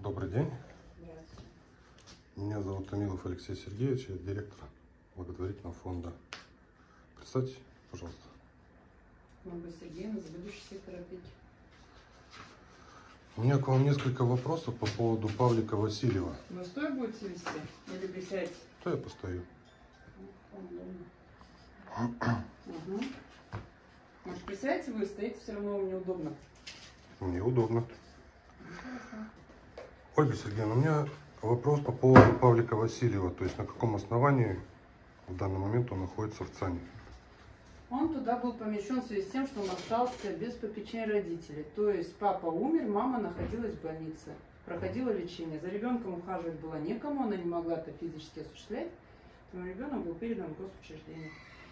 Добрый день. Здравствуйте. Меня зовут Томилов Алексей Сергеевич, я директор благотворительного фонда. Представьте, пожалуйста. Ольга Сергеевна, заведующий сектор опеки. У меня к вам несколько вопросов по поводу Павлика Васильева. Вы стоя будете вести или присядете? То я постою. Угу. Может, присядете, вы стоите, все равно вам неудобно. Мне удобно. Хорошо. Ольга Сергеевна, у меня вопрос по поводу Павлика Васильева. То есть на каком основании в данный момент он находится в ЦАНе? Он туда был помещен в связи с тем, что он остался без попечения родителей. То есть папа умер, мама находилась в больнице, проходила лечение. За ребенком ухаживать было некому, она не могла это физически осуществлять. Поэтому ребенок был передан в госучреждение.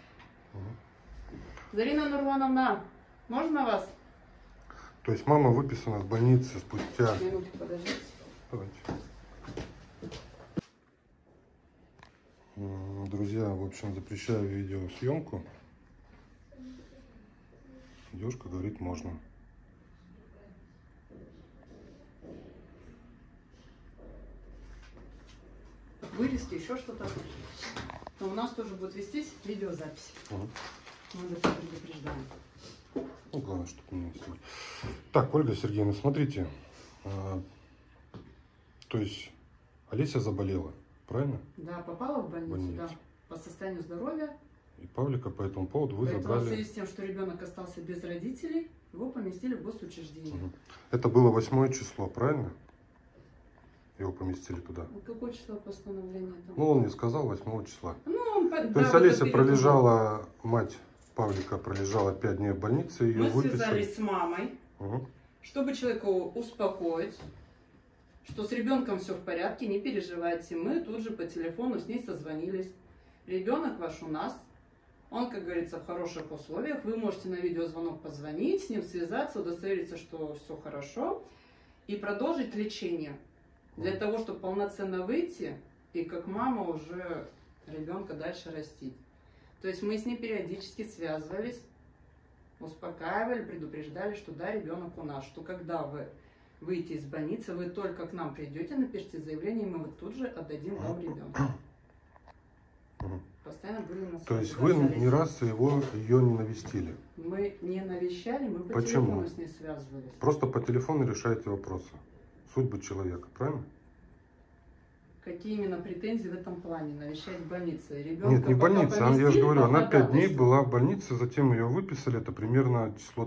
Зарина Нурлановна, можно вас? То есть мама выписана с больницы спустя... Минутку, подождите. Давайте. Друзья, в общем, запрещаю видеосъемку. Девушка говорит, можно. Вырезки, еще что-то. Но у нас тоже будет вестись видеозапись. Угу. Мы это предупреждаем. Ну, главное, чтобы не снимать. Так, Ольга Сергеевна, смотрите. То есть Олеся заболела, правильно? Да, попала в больницу, да, Больницу. по состоянию здоровья. И Павлика по этому поводу вы Поэтому в забрали... связи с тем, что ребенок остался без родителей, его поместили в госучреждение. Угу. Это было 8 число, правильно? Его поместили туда. Ну, какое число постановления там? Ну, он мне сказал 8 числа. Ну, он, То есть Олеся пролежала, мать Павлика пролежала 5 дней в больнице, ее Мы выписали. связались с мамой, Угу. чтобы человека успокоить, что с ребенком все в порядке, не переживайте. Мы тут же по телефону с ней созвонились. Ребенок ваш у нас. Он, как говорится, в хороших условиях. Вы можете на видеозвонок позвонить, с ним связаться, удостовериться, что все хорошо, и продолжить лечение. Для того, чтобы полноценно выйти и как мама уже ребенка дальше растить. То есть мы с ней периодически связывались, успокаивали, предупреждали, что да, ребенок у нас, что когда вы выйдете из больницы, вы только к нам придете, напишите заявление, и мы вот тут же отдадим вам ребенка. Постоянно были на связи. То есть вы ни раз ее не навестили? Мы не навещали, мы по Почему? телефону с ней связывались. Просто по телефону решаете вопросы. Судьбы человека, правильно? Какие именно претензии в этом плане? Навещать в больнице? Ребенка Нет, не пока больница, я поместили, же говорю, она пока 5 дней да, была в больнице, затем ее выписали, это примерно число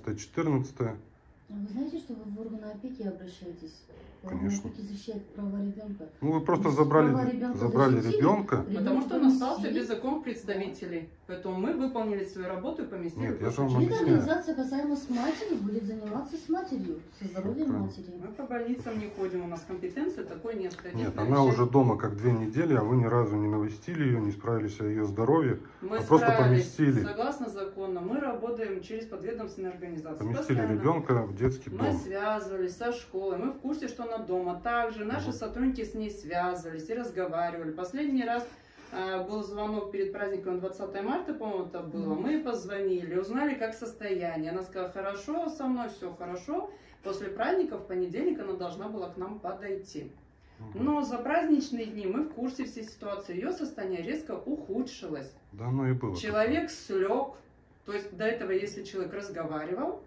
13-14. Вы знаете, что вы в органы опеки обращаетесь? Конечно. Опеки защищает права ребенка. Ну вы просто Права забрали ребенка защитили. ребенка. Потому что он остался поместили. без законных представителей. Поэтому мы выполнили свою работу и поместили. Нет, в я же вам Эта объясняю. организация касаемо с матерью будет заниматься с матерью, со здоровьем Правильно. матери. Мы по больницам не ходим, у нас компетенции такой нет. Ходить, Нет, навещать. она уже дома как 2 недели, а вы ни разу не навестили ее, не справились о ее здоровье, Мы а просто справились, поместили. согласно закону, мы работаем через подведомственные организации. Поместили Постоянно. ребенка в детский Мы дом. связывались со школой, мы в курсе, что она дома. Также наши сотрудники с ней связывались и разговаривали. Последний раз был звонок перед праздником 20 марта, по-моему, это было. Мы позвонили, узнали, как состояние. Она сказала, хорошо, со мной все хорошо. После праздника в понедельник она должна была к нам подойти. Но за праздничные дни мы в курсе всей ситуации. Ее состояние резко ухудшилось. Да, оно и было. Человек слег. То есть до этого, если человек разговаривал,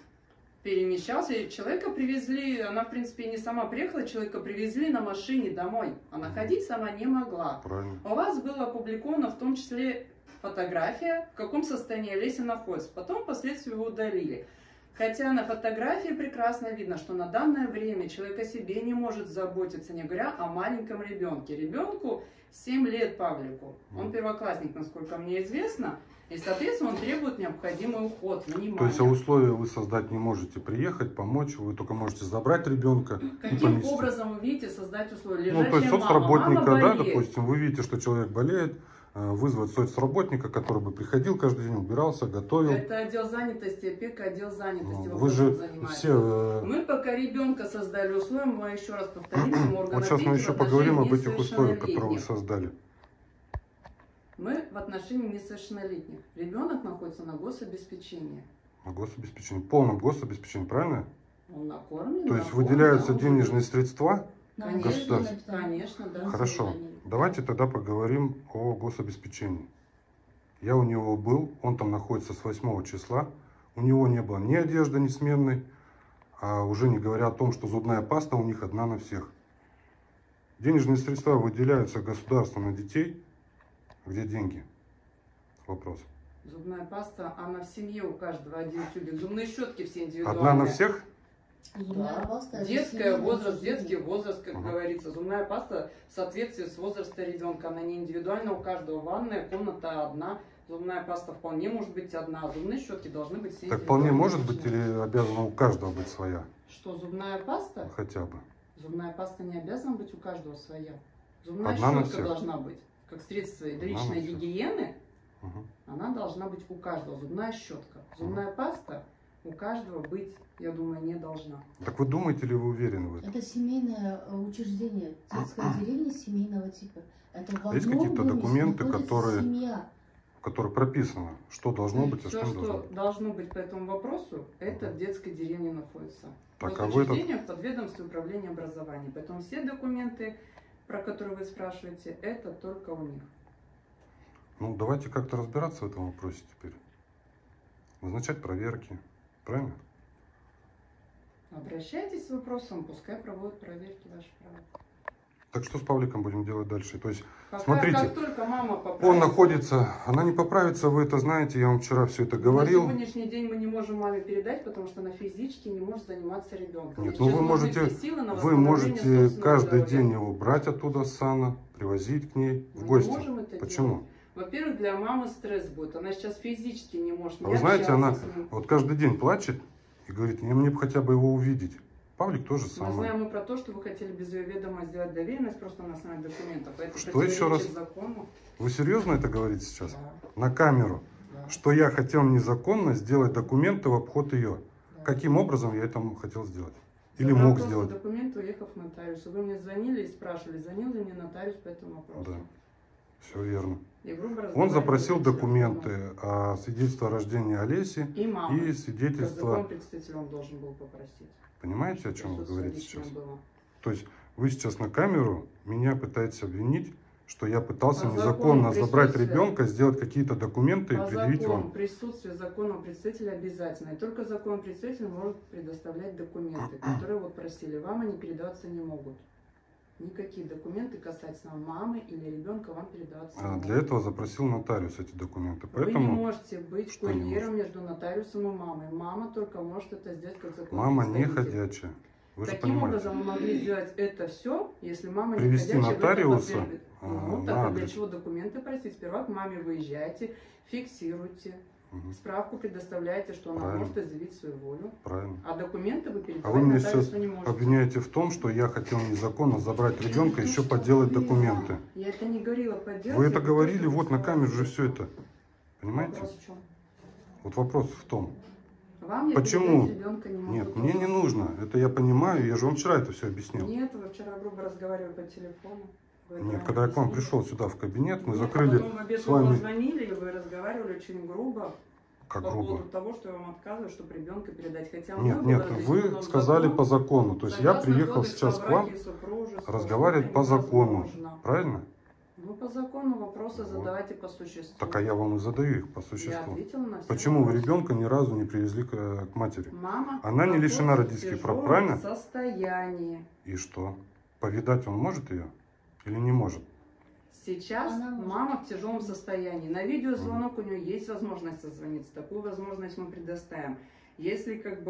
перемещался, и человека привезли, она в принципе не сама приехала, человека привезли на машине домой. Она ходить сама не могла. Правильно. У вас было опубликовано в том числе фотография, в каком состоянии Олеся находится. Потом впоследствии его удалили. Хотя на фотографии прекрасно видно, что на данное время человек о себе не может заботиться, не говоря о маленьком ребенке. Ребенку 7 лет Павлику. Он первоклассник, насколько мне известно. И, соответственно, он требует необходимый уход, внимание. То есть, а условия вы создать не можете, приехать, помочь, вы только можете забрать ребенка и Каким поместить. образом вы видите создать условия? Ну, то есть Лежачая соцработника, мама да, болеет. допустим, вы видите, что человек болеет, вызвать соцработника, который бы приходил каждый день, убирался, готовил. Это отдел занятости, опека, отдел занятости. Вы же занимается. все... Мы пока ребенка создали условия, мы еще раз повторим, Вот сейчас мы еще поговорим об этих условиях, которые вы создали. Мы в отношении несовершеннолетних. Ребенок находится на гособеспечении. На гособеспечении, полном гособеспечении, правильно? Он накормлен. То есть накормлен, выделяются да, денежные средства? На Конечно, одежду, на питание. конечно, да. Хорошо. Давайте тогда поговорим о гособеспечении. Я у него был, он там находится с 8 числа. У него не было ни одежды, ни сменной, а уже не говоря о том, что зубная паста у них одна на всех. Денежные средства выделяются государством на детей. Где деньги? Вопрос. Зубная паста, она в семье у каждого один тюбик. Зубные щетки все индивидуальные. Одна на всех? Зубная паста, это Детская семейное возраст, учреждение. детский возраст, как Ага. говорится. Зубная паста в соответствии с возрастом ребенка. Она не индивидуальна у каждого. Ванная комната одна. Зубная паста вполне может быть одна. Зубные щетки должны быть все Так вполне индивидуальные. может быть или обязана у каждого быть своя? Что, зубная паста? Хотя бы. Зубная паста не обязана быть у каждого своя. Зубная Одна на щетка всех. должна быть. Как средство на личной всех. гигиены, Угу. она должна быть у каждого. Зубная щетка. Зубная паста у каждого быть, я думаю, не должна. Так вы думаете или вы уверены в этом? Это семейное учреждение, детская деревня семейного типа. Это в Есть одном какие-то доме документы, находится которые- семья. В которой прописано, что должно быть, а Все, что не должно что быть. должно быть по этому вопросу, это в детской деревне находится. Так, а вы Госучреждение в подведомстве управления образованием. Поэтому все документы, про которые вы спрашиваете, это только у них. Ну, давайте как-то разбираться в этом вопросе теперь. Назначать проверки. Правильно? Обращайтесь с вопросом, пускай проводят проверки, ваши права. Так что с Павликом будем делать дальше? То есть, Пока, смотрите, как только мама поправится, он находится, она не поправится, вы это знаете, я вам вчера все это говорил. На сегодняшний день мы не можем маме передать, потому что она физически не может заниматься ребенком. Нет, Ей ну сейчас вы нужны можете, все силы на вы восстановление можете собственного каждый здоровья. день его брать оттуда с сана, привозить к ней в Мы гости. не можем это Почему? делать. Во-первых, для мамы стресс будет. Она сейчас физически не может. А ни вы знаете, общаться она с ним. вот каждый день плачет и говорит, мне бы хотя бы его увидеть. Павлик тоже Мы самое. знаем и про то, что вы хотели без ее ведома сделать доверенность просто на основании документов. А это Что еще раз? противоречит закону. Вы серьезно это говорите сейчас? Да, На камеру. да, Что я хотел незаконно сделать документы в обход ее. да. Каким образом я это хотел сделать? Или Забрал мог просто сделать? документы, уехав к нотариусу. Вы мне звонили и спрашивали, звонил ли мне нотариус по этому вопросу. Да. Все верно. И грубо Он разговаривали запросил по телефону. документы о свидетельстве о рождении Олеси И мама. и Как свидетельство. закон представитель он должен был попросить. Понимаете, о чем вы Присутствие говорите личное сейчас? было. То есть вы сейчас на камеру меня пытаетесь обвинить, что я пытался По незаконно закону забрать присутствия. ребенка, сделать какие-то документы По и предъявить закону вам. присутствие законного представителя обязательно. И только законный представитель может предоставлять документы, которые вот просили. Вам они передаваться не могут. Никакие документы касательно мамы или ребенка вам передаваться не могут. Для этого запросил нотариус эти документы. Вы не Поэтому можете быть Что не курьером между нотариусом и мамой. Мама только может это сделать как законный мама не представитель. ходячая. Вы же Каким понимаете. образом мы могли сделать это все, если мама Привести не ходячая, вы это нотариуса, подтвердите? Ну, на так а для адрес. чего документы просить? Сперва к маме выезжайте, фиксируйте, Мгм. справку предоставляете, что она Правильно. может изъявить свою волю. Правильно. А документы вы А передавать вы меня нотариусу сейчас не можете. обвиняете в том, что я хотел незаконно забрать ребенка, еще подделать документы. Я это не говорила подделать. Вы я это говорю, говорили, что вот на сказала. камеру же все это. Понимаете? Вопрос в чем? Вот вопрос в том. Вам я Почему? передать ребенка не могу. Нет, мне не нужно. Это я понимаю, я же вам вчера это все объяснил. Нет, вы вчера грубо разговаривали по телефону. Вы это Нет, нам когда я к вам объяснили. пришел сюда в кабинет, мы Нет, закрыли потом в обед с вы вами... позвонили, и вы разговаривали очень грубо. Как По грубо? поводу того, что я вам отказываю, чтобы ребенка передать. Хотя Нет, мне было нет, разъяснено вы нам сказали закон, по закону. То есть я согласно приехал Кодексу сейчас о к вам браке и супружестве, разговаривать что по это закону. невозможно. Правильно? Ну, по закону вопросы Вот. задавайте по существу. Так а я вам и задаю их по Я существу. ответила на все Почему вы вопросы. ребенка ни разу не привезли к матери? Мама Она не лишена находится в родительских прав, тяжелом правильно? состоянии. И что? Повидать он может ее? Или не может? Сейчас Она может. мама в тяжелом состоянии. На видеозвонок у нее есть возможность созвониться. Такую возможность мы предоставим. Если как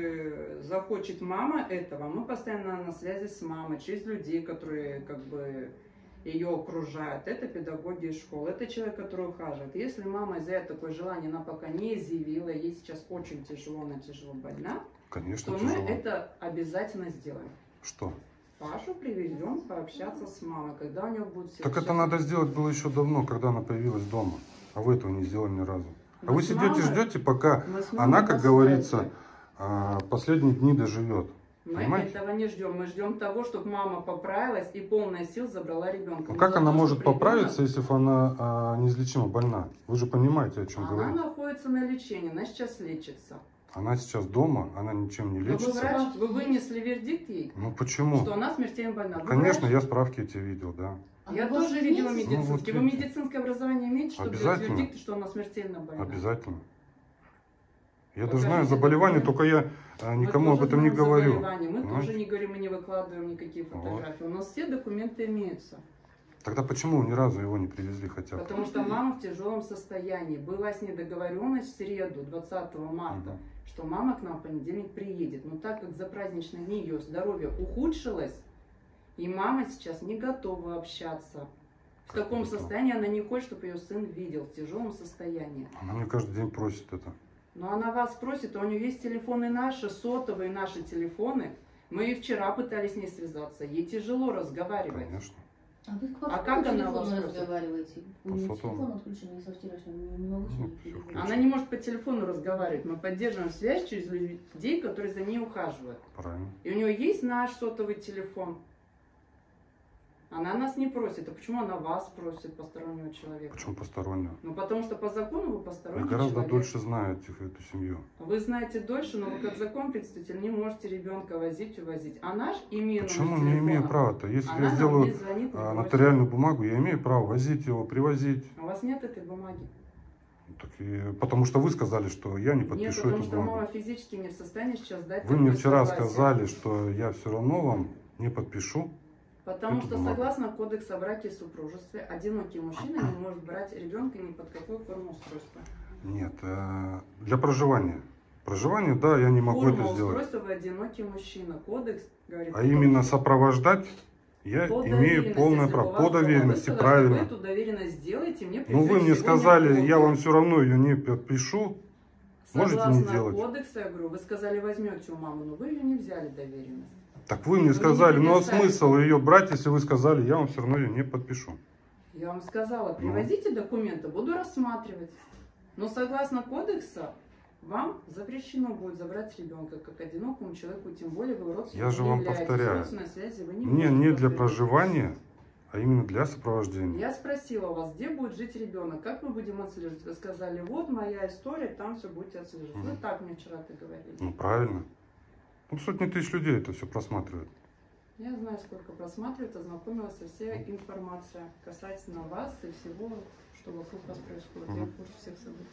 бы захочет мама этого, мы постоянно на связи с мамой, через людей, которые как бы ее окружают. Это педагоги из школы, это человек, который ухаживает. Если мама изъявит такое желание, она пока не изъявила, ей сейчас очень тяжело, она тяжело больна, Конечно, то мы тяжело. это обязательно сделаем. Что? Пашу привезем пообщаться с мамой, когда у нее будет все. Так это надо сделать было еще давно, когда она появилась дома. А вы этого не сделали ни разу. А Мы вы с сидите, мамой- ждете, пока мы с мамой она, как по говорится, скайпу. последние дни доживет. Мы Понимаете? этого не ждем. Мы ждем того, чтобы мама поправилась и полная сил забрала ребенка. Ну Мы как за она то, может чтобы поправиться, если она неизлечимо больна? Вы же понимаете, о чем Она говорите. находится на лечении, она сейчас лечится. Она сейчас дома, она ничем не Но вы лечится. врач, вы вынесли вердикт ей, Ну почему? что она смертельно больна. Вы Конечно, врач? я справки эти видел, да. А Я у вас тоже видела имеется- Ну, вот медицинский. Вы видите. медицинское образование имеете, чтобы делать Обязательно. вердикт, что она смертельно больна? Обязательно. Я даже Покажите знаю заболевание, документы. только я Мы никому тоже об этом не знаем говорю. заболевания, мы Понимаете? тоже не говорим, мы не выкладываем никакие фотографии. У нас все документы имеются. Тогда почему ни разу его не привезли хотя бы? Потому что мама в тяжелом состоянии. Была с ней договоренность в среду, 20 марта, Мгм. что мама к нам в понедельник приедет. Но так как за праздничные дни ее здоровье ухудшилось, и мама сейчас не готова общаться. В Как таком это? состоянии она не хочет, чтобы ее сын видел, в тяжелом состоянии. Она мне каждый день просит это. Но она вас просит, а у нее есть телефоны наши, сотовые наши телефоны. Мы и вчера пытались с ней связаться. Ей тяжело разговаривать. Конечно. А вы по А какому как она телефону вас просит? разговариваете? У По нее сотовому. телефон отключен, я со вчерашнего не могу с Ну, ней всё переговорить. включено. Она не может по телефону разговаривать. Мы поддерживаем связь через людей, которые за ней ухаживают. Правильно. И у нее есть наш сотовый телефон. Она нас не просит. А почему она вас просит, постороннего человека? Почему постороннего? Ну, потому что по закону вы Я посторонний гораздо человек. дольше знаю эту семью. Вы знаете дольше, но вы как закон представитель не можете ребенка возить, увозить. А наш, имея Почему номер не имею телефона, права-то? Если она я нам сделаю не звонит, не просит. нотариальную бумагу, я имею право возить его, привозить. У вас нет этой бумаги? Так потому что вы сказали, что я не Нет, подпишу потому эту что бумагу. мама физически не в состоянии сейчас дать Вы мне такое вчера согласие. сказали, что я все равно вам не подпишу. Потому эту что бумагу. согласно Кодексу о браке и супружестве, одинокий мужчина не может брать ребенка ни под какую форму устройства. Нет, для проживания. Проживание, да, я не могу Форма это сделать. устройства вы одинокий мужчина. Кодекс говорит... А о том, именно что сопровождать я по имею доверенности, полное если право. у вас По дома. доверенности, Вы сказали, правильно. что вы эту доверенность сделаете, мне Ну вы пришлите мне сегодня сказали, копию. я вам все равно ее не подпишу. Можете не Согласно делать. кодексу, я говорю, вы сказали, возьмете у мамы, но вы ее не взяли доверенность. Так вы мне Вы сказали, не ну а предоставили. смысл ее брать, если вы сказали, я вам все равно ее не подпишу. Я вам сказала, Ну. привозите документы, буду рассматривать. Но согласно кодексу, вам запрещено будет забрать ребенка как одинокому человеку, тем более вы родственником Я же не вам являетесь. повторяю. Родственной связи вы не Мне можете не для подтвердить. проживания, а именно для сопровождения. Я спросила у вас, где будет жить ребенок, как мы будем отслеживать? Вы сказали, вот моя история, там все будете отслеживать. Вы Мгм. так мне вчера-то говорили. Ну правильно. Ну сотни тысяч людей это все просматривают. Я знаю, сколько просматривает, ознакомилась со всей информацией касательно вас и всего, что вокруг вас происходит. Я Мгм. в курсе всех событий.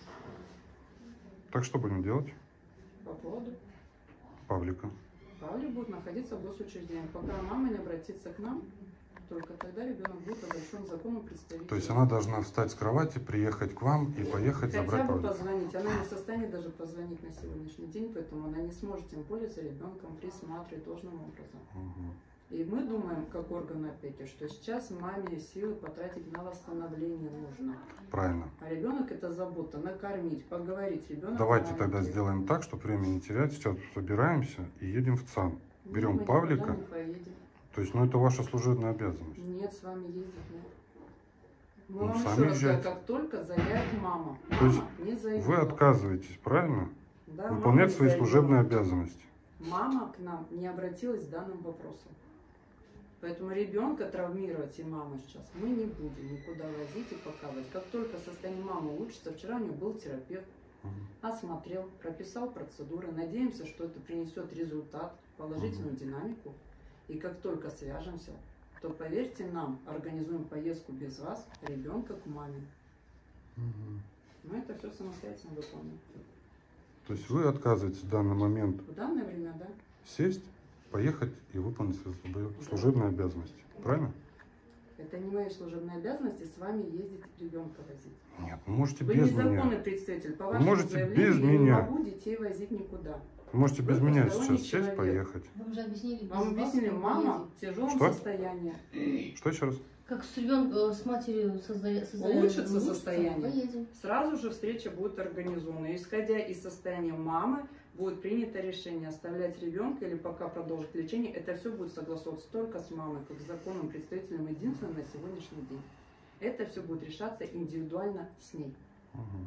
Так что будем делать? По поводу Павлика. Павлик будет находиться в госучреждении. Пока мама не обратится к нам, только тогда ребенок будет обращен к закону представителю. То есть она должна встать с кровати, приехать к вам и поехать Хотя забрать бы Павлика. позвонить. Она не в состоянии даже позвонить на сегодняшний день, поэтому она не сможет тем более за ребенком присматривать должным образом. Мгм. И мы думаем, как органы опеки, что сейчас маме силы потратить на восстановление нужно. Правильно. А ребенок это забота, накормить, поговорить. Ребенок Давайте маленький. тогда сделаем так, чтобы времени не терять. Сейчас собираемся и едем в ЦАН. Ну, берем мы Павлика. никуда не поедем. То есть, ну это ваша служебная обязанность. Нет, с вами ездить нет. Мы Ну, вам сами еще раз говорю, езжайте. как только заявит мама. То есть Мама не заявила. Вы отказываетесь, правильно? Да, мама Выполнять не свои заявила. служебные обязанности. Мама к нам не обратилась с данным вопросом. Поэтому ребенка травмировать и маму сейчас мы не будем никуда возить и показывать. Как только состояние мамы улучшится, вчера у нее был терапевт, Мгм. осмотрел, прописал процедуры. Надеемся, что это принесет результат, положительную динамику. И как только свяжемся, то поверьте нам, организуем поездку без вас, ребенка к маме. Мгм. Но это все самостоятельно выполним. То есть вы отказываетесь в данный момент В данное время, да. сесть, поехать и выполнить свои служебные обязанности. Правильно? Это не мои служебные обязанности с вами ездить ребенка возить. Нет, вы можете Вы без незаконный меня. представитель. По Вы вашему можете заявлению без я не меня. могу детей возить никуда. Вы можете без Вы меня посторонний сейчас сесть, человек. поехать. Вам же объяснили, Вам без вас объяснили, мы мама поедем. в тяжелом Что? состоянии. Что еще раз? Как с ребенком, с матерью Улучшится состояние. Поедем. Сразу же встреча будет организована. Исходя из состояния мамы, будет принято решение оставлять ребенка или пока продолжить лечение. Это все будет согласовываться только с мамой, как с законным представителем единственным на сегодняшний день. Это все будет решаться индивидуально с ней. Мгм.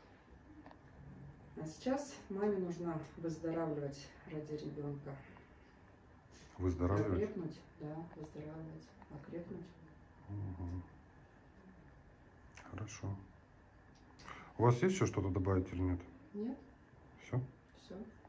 А сейчас маме нужно выздоравливать ради ребенка. Выздоравливать? Окрепнуть, да, выздоравливать, окрепнуть. Мгм. Хорошо. У вас есть еще что-то добавить или нет? Нет, Все? Все.